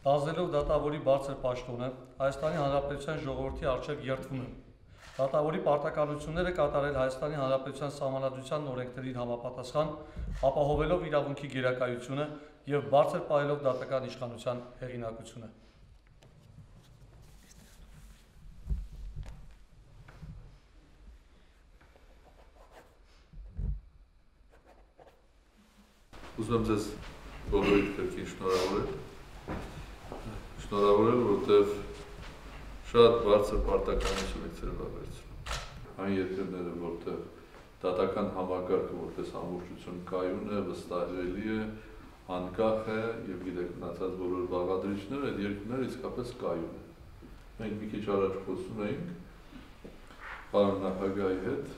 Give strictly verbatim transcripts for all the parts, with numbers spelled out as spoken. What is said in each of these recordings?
Ստանձնելով դատավորի բարձր պաշտոնը, Հայաստանի Հանրապետության ժողովրդի առջև երդվում եմ դատավորի պարտականությունները կատարել Հայաստանի Հանրապետության Սահմանադրության օրենքներին համապատասխան, ապահովելով իրավունքի գերակայությունը և բարձր պահելով դատական իշխանության հեղինակությունը։ Ուզում եմ ձեզ բոլորիդ կրկին շնորհավորել, շնորհավորել, որովհետև շատ բարձր պարտականություն եք ձեռբերեցնում։ Այն երկրները, որտեղ դատական համակարգը որպես ամբողջություն կայուն է, վստահելի է, անկախ է և գիտեք մնացած բոլոր բաղադրիչները, այդ երկրները իսկապես կայուն է։ Մենք մի քիչ առաջ խոսում էինք պարոն նախագահի հետ,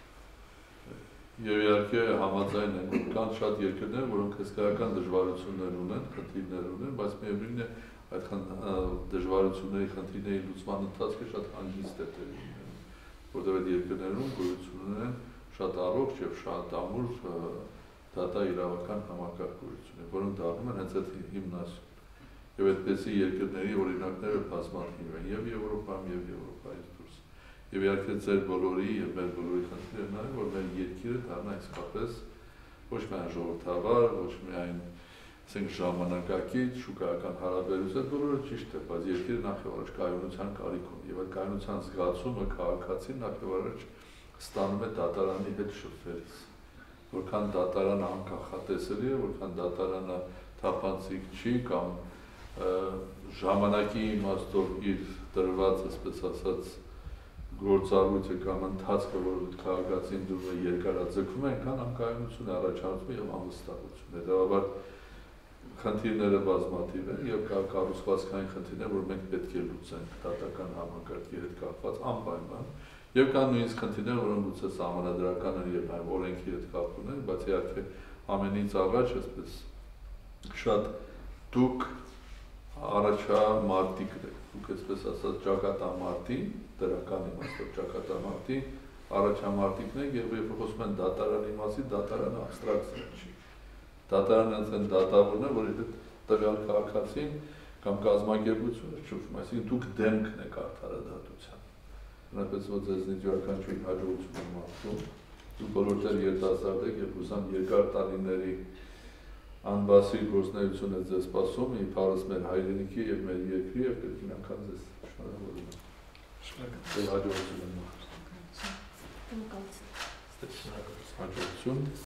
և իհարկե համաձայն են, որ կան շատ երկրներ, որոնք հսկայական դժվարություններ ունեն, խնդիրներ ունեն, բայց միևնույն է այդ դժվարությունների, խնդիրների լուծման ընթացքը շատ հանգիստ է տեղի ունենում, որտեղ այդ երկրներում գոյություն ունեն շատ առողջ և շատ ամուր դատա-իրավական համակարգ գոյություն է, որոնք դառնում են հենց այդ հիմնասյուն։ Եվ այդպիսի երկրների օրինակները բազմաթիվ են և Եվրոպայում, և Եվրոպայից դուրս։ Եվ իհարկե ձեր բոլորի և մեր բոլորի խնդիրն այն, որ մեր երկիրը դառնա իսկապես ոչ միայն ժողովրդավար, ոչ միայն ժամանակակից, շուկայական հարաբերություն, այդ բոլորը ճիշտ է, բայց երկիրը նախ և առաջ կայունության կարիք ունի, և այդ կայունության զգացումը քաղաքացին նախ և առաջ ստանում է դատարանի հետ շփվելիս։ Որքան դատարանը անկանխատեսելի է, որքան դատարանը թափանցիկ չի կամ ժամանակի իմաստով իր տրված, այսպես ասած, գործառույթը կամ ընթացքը, որ քաղաքացին դուրս է երկարաձգվում է, այնքան անկայունություն է առաջանում և անվստահություն։ Հետևաբար խնդիրները բազմաթիվ են և կա կառուցվածքային խնդիրներ, որ մենք պետք է լուծենք դատական համակարգի հետ կապված անպայման, և կան նույնիսկ խնդիրներ, որոնք գուցե սահմանադրական են և նաև օրենքի հետ կապ ունեն, բայց իհարկե ամենից առաջ այսպես շատ դուք առաջամարտիկներ եք, դուք այսպես ասած ճակատամարտի, դրական իմաստով ճակատամարտի առաջամարտիկն եք, և երբ խոսում են դատարանի մասին, դատարանը աբստրակցիա չի։ Դատարանը այն դատավորն է, որի հետ տվյալ քաղաքացին կամ կազմակերպությունը շփվում, այսինքն դուք դեմքն եք արդարադատության։ Հնարպես որ ձեզնից յուրաքանչյուրին հաջողություն եմ մաղթում, դուք բոլոր դեռ երիտասարդ եք և հուսամ երկար տարիների անբասիր գործունեություն է ձեզ սպասում, ի փառս մեր հայրենիքի և մեր երկրի և կրկին անգամ ձեզ շնորհավորում եմ։ Շնորհակալ եմ։ Հաջողություն եմ մաղթում։ Հաջողություն։